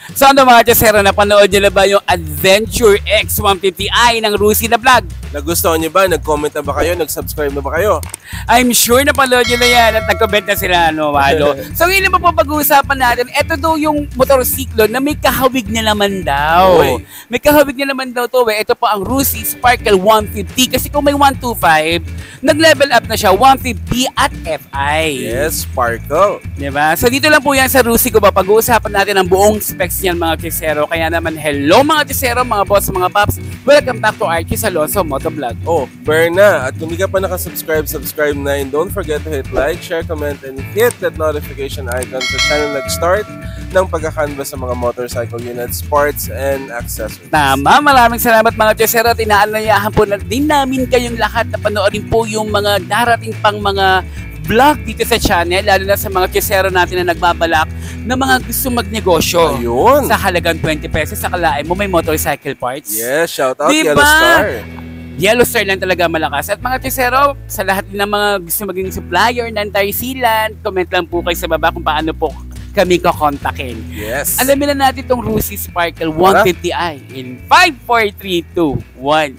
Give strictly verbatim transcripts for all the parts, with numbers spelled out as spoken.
So ano mga Chesero, napanood nyo na ba yung Adventure X one fifty i ng Rusi na vlog? Nagustuhan nyo ba? Nag-comment na ba kayo? Nag-subscribe na ba kayo? I'm sure napanood nyo na yan at nag-comment na sila, ano, Malo. So ngayon naman po pag-uusapan natin, ito daw yung motorsiklo na may kahawig na naman daw. Oy. May kahawig na naman daw to eh. Ito po ang Rusi Sparkle one fifty kasi kung may one twenty-five, nag-level up na siya one fifty at F I. Yes, Sparkle. Diba? So dito lang po yan sa Rusi ko ba, pag-uusapan natin ang buong specs niyan mga Chesero. Kaya naman, hello mga Chesero, mga boss, mga paps. Welcome back to Archie Alonso Motovlog. Oh, burn na. At kung di ka pa nakasubscribe, subscribe na. And don't forget to hit like, share, comment, and hit that notification icon sa channel nag-start ng pagkakanvas sa mga motorcycle units, parts, and accessories. Tama, maraming salamat mga Chesero. Tinaalayahan po na din namin kayong lahat na panoorin po yung mga darating pang mga vlog dito sa channel, lalo na sa mga Chesero natin na nagbabalak na mga gusto magnegosyo. Ayun. Sa halagang twenty pesos sa kalain mo may motorcycle parts. Yes, shout out diba? Yellow Star. Yellow Star lang talaga malakas. At mga Chesero, sa lahat ng mga gusto maging supplier ng tire sealant, comment lang po kayo sa baba kung paano po kami kakontakin. Yes. Alamin na natin itong Rusi Sparkle one fifty i in five, four, three, two, one.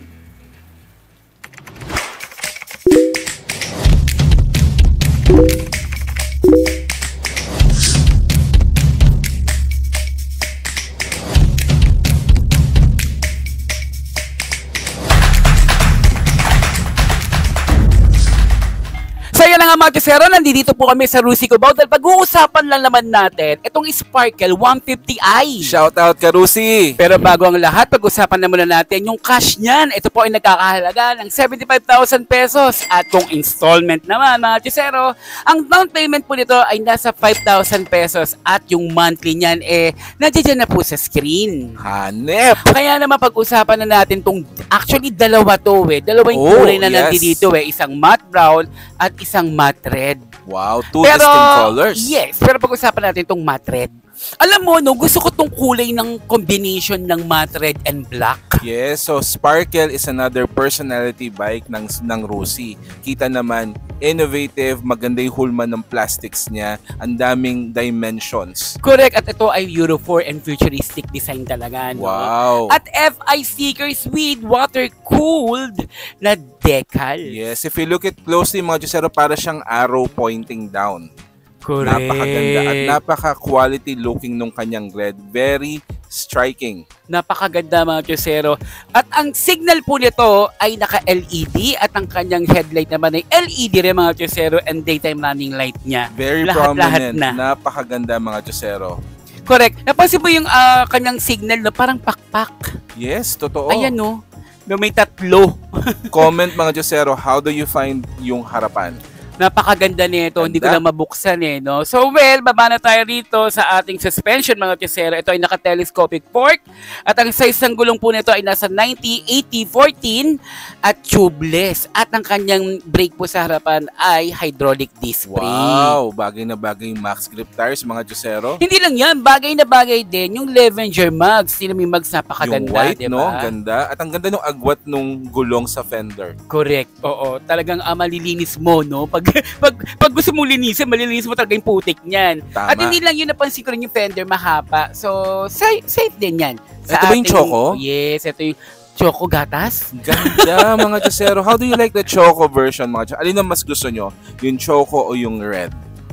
So yan na nga mga Chesero, nandito po kami sa Rusi ko dahil pag-uusapan lang naman natin itong Sparkle one fifty i. Shout out ka, Rusi! Pero bago ang lahat, pag-usapan na muna natin yung cash niyan. Ito po ay nagkakahalaga ng seventy-five thousand pesos. At kung installment naman mga Chesero, ang down payment po nito ay nasa five thousand pesos. At yung monthly niyan eh, nandiyan na po sa screen. Hanep! Kaya naman pag-usapan na natin tong actually dalawa to eh. Dalawa yung Oh, kulay na yes. nandito eh. Isang matte brown at isang matte red. Wow, two Pero, distinct colors. yes, pero pag-usapan natin itong matte red. Alam mo, no, gusto ko itong kulay ng combination ng matte red and black. Yes, so Sparkle is another personality bike ng, ng Rusi. Kita naman, innovative, maganda yung hulma ng plastics niya, ang daming dimensions. Correct, at ito ay Euro four and futuristic design talaga. No? Wow! At F I stickers with water-cooled na decal. Yes, if you look at closely mga Chesero, para siyang arrow pointing down. Correct. Napakaganda at napaka-quality looking nung kanyang red. Very striking. Napakaganda mga Chesero. At ang signal po nito ay naka-L E D at ang kanyang headlight naman ay L E D rin mga Chesero and daytime running light niya. Very lahat, prominent. Lahat na. Napakaganda mga Chesero. Correct. Napansin po yung uh, kanyang signal na parang pakpak. Yes, totoo. Ayan no. Na may tatlo. Comment mga Chesero, how do you find yung harapan? Napakaganda nito, hindi ko lang mabuksan eh, no? So, well, baba na tayo rito sa ating suspension, mga Chesero. Ito ay naka-telescopic fork at ang size ng gulong po nito ay nasa ninety, eighty, fourteen at tubeless. At ang kanyang brake po sa harapan ay hydraulic disc brake. Wow, bagay na bagay yung max grip tires, mga Chesero. Hindi lang yan, bagay na bagay din yung Levenger mugs. Sino may mugs napakaganda, yung white, diba? no? Ganda. At ang ganda ng agwat nung gulong sa fender. Correct, oo. Talagang uh, malilinis mo, no? Pag pag, pag gusto mong linisin, malilinis mo talaga yung putik niyan. Tama. At hindi lang yun, napansin ko rin yung fender mahaba. So, safe, safe din yan. Sa ito ba yung choco? Yes, ito yung choco gatas. Ganda mga Chesero. How do you like the choco version mga Chesero? Alin ang mas gusto nyo? Yung choco o yung red?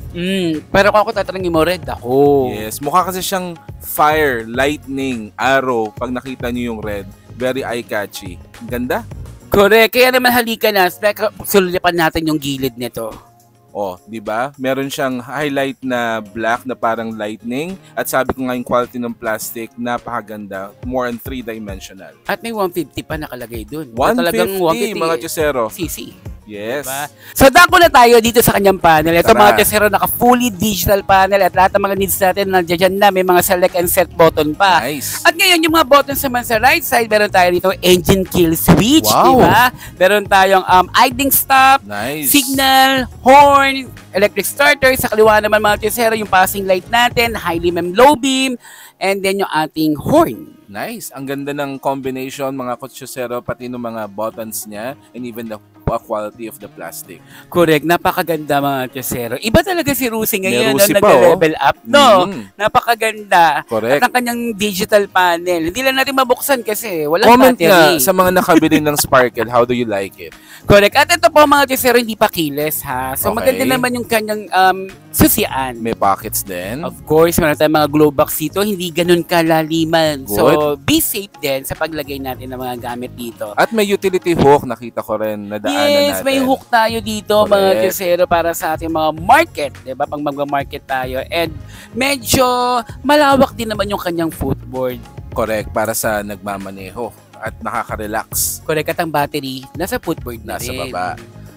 Mm, pero kung ako tatanungin mo, red ako. Yes, mukha kasi siyang fire, lightning, arrow. Pag nakita nyo yung red, very eye-catchy. Ganda? Correct. Kaya naman halika na, sulipan natin yung gilid nito. Oh, 'di ba? Meron siyang highlight na black na parang lightning at sabi ko nga yung quality ng plastic napakaganda, more on three-dimensional. At may one fifty pa nakalagay dun. one fifty mga Chesero. C C. Yes. Diba? So, dako na tayo dito sa kanyang panel. Ito Tara. mga Chesero, naka-fully digital panel at lahat ng mga needs natin nandiyan na. May mga select and set button pa. Nice. At ngayon, yung mga buttons naman sa right side, meron tayo dito engine kill switch. Wow. Diba? Meron tayong um, idling stop, Nice. signal, horn, electric starter. Sa kaliwa naman mga Chesero, yung passing light natin, high beam and low beam, and then yung ating horn. Nice. Ang ganda ng combination mga Chesero, pati ng mga buttons niya and even the a quality of the plastic. Correct. Napakaganda mga Chosero. Iba talaga si Rusi ngayon, May Rusi no? pa, Nag-level up. No, Mm. napakaganda. Correct. At ang kanyang digital panel. Hindi lang natin mabuksan kasi walang Comment battery. nga sa mga nakabili ng Sparkle, how do you like it? Correct. At ito po mga Chosero, hindi pa keyless ha. So Okay. maganda naman yung kanyang um, susian. May pockets din. Of course, meron tayong mga glow box dito, hindi ganun kalaliman. Good. So, be safe din sa paglagay natin ng mga gamit dito. At may utility hook, nakita ko rin, nadaanan Yes, natin. may hook tayo dito Correct. mga Chosero para sa ating mga market, 'di ba? Pag mag-market tayo. And medyo malawak din naman yung kanyang footboard. Correct, para sa nagmamaneho at nakaka-relax. Correct, at ang battery nasa footboard na Nasa rin. baba.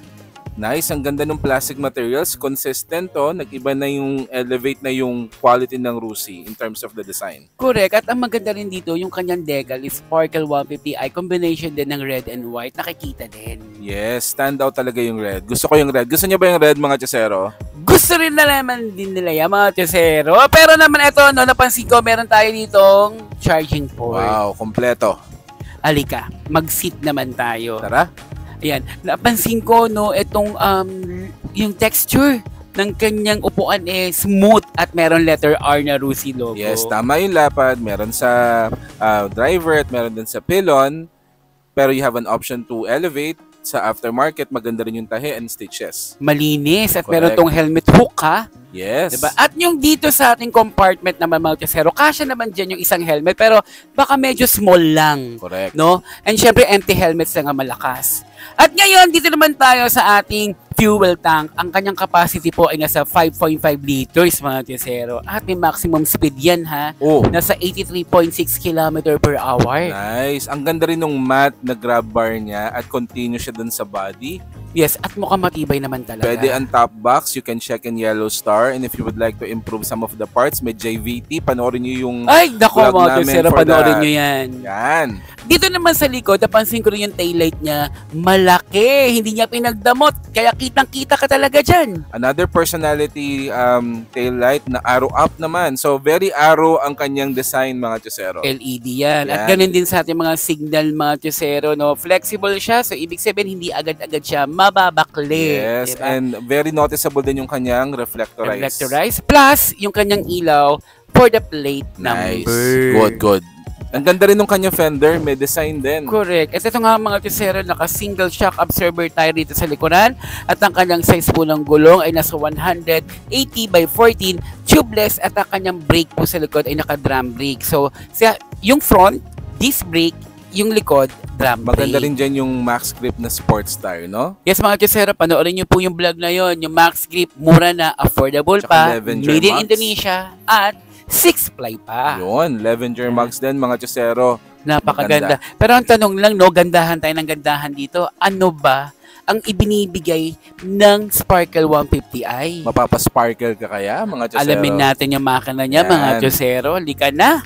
Nice, ang ganda ng plastic materials, consistent to, nag-iba na yung, elevate na yung quality ng Rusi in terms of the design. Correct, at ang maganda rin dito, yung kanyang decal is Sparkle one fifty i, combination din ng red and white, nakikita din. Yes, stand out talaga yung red. Gusto ko yung red. Gusto niyo ba yung red, mga Chosero? Gusto rin na naman din nila yan, mga Chosero. Pero naman ito, no, napansin ko, meron tayo ditong charging port. Wow, kompleto. Alika, mag-sit naman tayo. Tara. Ayan, napansin ko, no, itong, um, yung texture ng kanyang upuan eh smooth at meron letter R na Rusi logo. Yes, tama yung lapad. Meron sa uh, driver at meron din sa pylon. Pero you have an option to elevate. Sa aftermarket, maganda rin yung tahi and stitches. Malinis at Correct. meron tong helmet hook, ha? Yes. Diba? At yung dito sa ating compartment naman mga Chosero, kasya naman dyan yung isang helmet pero baka medyo small lang. Correct. No? And syempre empty helmets lang ang malakas. At ngayon, dito naman tayo sa ating fuel tank. Ang kanyang capacity po ay nasa five point five liters mga Chosero. At may maximum speed yan ha. Oh, Nasa eighty-three point six kilometers per hour. nice. Ang ganda rin ng matte na grab bar niya at continue siya dun sa body. Yes, at mukhang matibay naman talaga. Pwede ang top box. You can check in yellow star. And if you would like to improve some of the parts, may J V T. Panoorin niyo yung Ay, dako vlog mga namin Chosero, for panoorin that. nyo yan. Yan. Dito naman sa likod, napansin ko rin yung taillight niya, malaki. Hindi niya pinagdamot. Kaya kitang-kita ka talaga dyan. Another personality um, taillight na arrow up naman. So, very arrow ang kanyang design, mga Chosero. L E D yan. At Yan. ganun din sa ating mga signal, mga Chosero, no? Flexible siya. So, ibig sabihin, hindi agad-agad siya mababakli. Yes, diba? and very noticeable din yung kanyang reflectorized. Reflectorized. Plus, yung kanyang ilaw for the plate Nice. number. Good, good. Ang ganda rin ng kanyang fender, may design din. Correct. At ito nga mga Chosero, naka-single shock absorber tayo dito sa likuran. At ang kanyang size po ng gulong ay nasa one eighty by fourteen tubeless. At ang kanyang brake po sa likod ay naka-drum brake. So, sa, yung front, disc brake, yung likod, drum brake. Maganda rin dyan yung max grip na sports tire, no? Yes mga Chosero, panoorin niyo po yung vlog na yon, yung Max Grip, mura na, affordable Tsaka pa, Levenger made in Max. Indonesia, at six ply pa. Yun, Levenger Max din, mga Chosero. Napakaganda. Pero ang tanong lang, no, gandahan tayo ng gandahan dito, ano ba ang ibinibigay ng Sparkle one fifty i? Mapapasparkle ka kaya, mga Chosero? Alamin natin yung makina niya, Yan. mga Chosero. Lika na.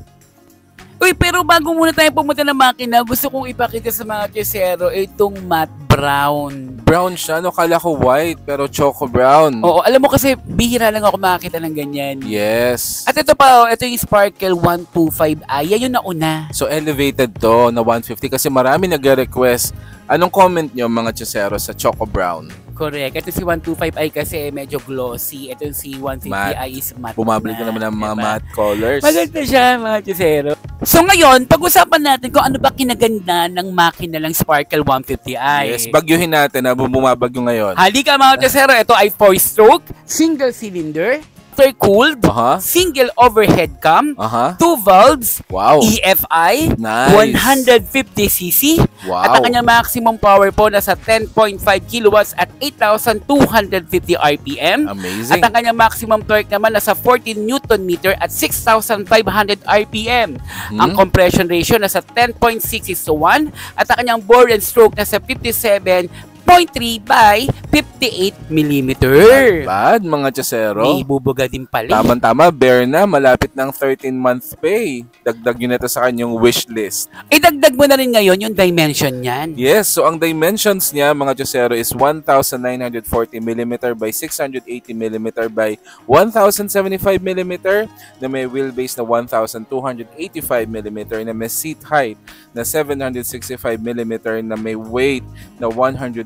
Uy, pero bago muna tayo pumunta ng makina, gusto kong ipakita sa mga Chosero itong matte brown. Brown siya, no? Kala ko white, pero choco brown. Oo, alam mo kasi bihira lang ako makakita ng ganyan. Yes. At ito pa, oh, ito yung Sparkle one twenty-five i. Yan yung nauna. So, elevated to na one fifty kasi marami nagre-request. Anong comment nyo, mga Chosero, sa choco brown? Correct. Ito si one twenty-five i kasi medyo glossy. Ito si one fifty i is matte. Bumabalik na naman ang mga diba? matte colors. Maganda siya, mga Chosero. So ngayon, pag-usapan natin kung ano ba kinaganda ng makina ng Sparkle one fifty i. Yes, bagyuhin natin na bumabagyo ngayon. Halika mga Chosero, ito ay four-stroke, single cylinder, intercooled, Aha. single overhead cam, Aha. two valves, Wow. E F I, Nice. one fifty cc, Wow. at ang kanyang maximum power po nasa ten point five kilowatts at eight thousand two hundred fifty R P M. Amazing. At ang kanyang maximum torque naman nasa fourteen newton meter at six thousand five hundred R P M. Hmm. Ang compression ratio nasa ten point six is to one at ang kanyang bore and stroke nasa fifty-seven point three by fifty-eight millimeter. Bad, mga Chosero. May bubuga din pala. eh. Tama-tama, bear na. Malapit ng thirteen month pay. Dagdag yun ito sa kanyang wish list. Idagdag mo na rin ngayon yung dimension niyan. Yes, so ang dimensions niya, mga Chosero, is one thousand nine hundred forty millimeter by six hundred eighty millimeter by one thousand seventy-five millimeter na may wheelbase na one thousand two hundred eighty-five millimeter na may seat height na seven hundred sixty-five millimeter na may weight na one hundred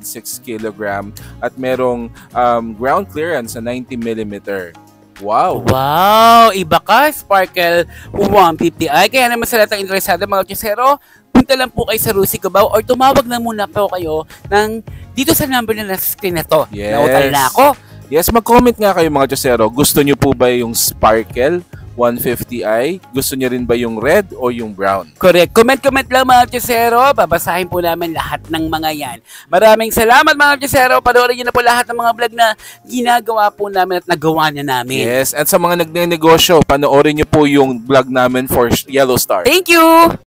six kilogram at merong um, ground clearance na ninety millimeter. Wow! Wow! Iba ka, Sparkle one fifty i. Kaya naman sa lahat ng interesado mga Chesero, punta lang po kayo sa Rusi Cubao or tumawag na muna po kayo ng dito sa number na nasa screen na to. Yes. Nautal na ako. Yes, mag-comment nga kayo mga Chesero. Gusto nyo po ba yung Sparkle one fifty i? Gusto nyo rin ba yung red o yung brown? Correct. Comment-comment lang mga Chesero. Babasahin po namin lahat ng mga yan. Maraming salamat mga Chesero. Panoorin nyo na po lahat ng mga vlog na ginagawa po namin at nagawa na namin. Yes, at sa mga nagnenegosyo, panoorin nyo po yung vlog namin for Yellow Star. Thank you!